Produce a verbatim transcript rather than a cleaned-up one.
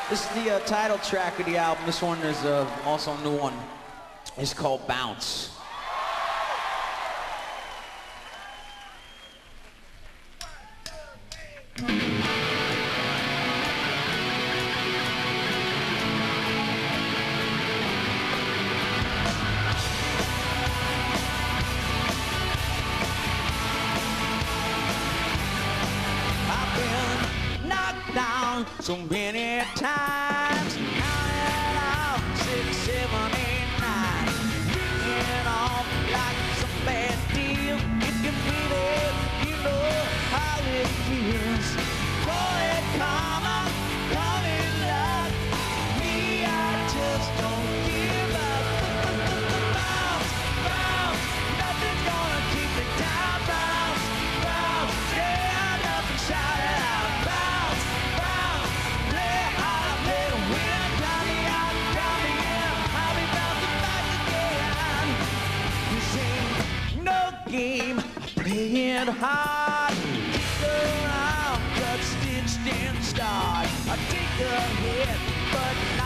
This is the uh, title track of the album. This one is uh, also a new one. It's called Bounce. So many times, counting out six, seven, eight, nine, ringing off like some bad deal. If you feel it, you know how it feels. Call it karma, call it luck. Me, I just don't give up. Bounce, bounce, nothing's gonna keep me down. Bounce, bounce, yeah, nothing shout it out. Bounce, bounce. Game, playing hard, kick around, cut, stitched and start. I take a hit, but not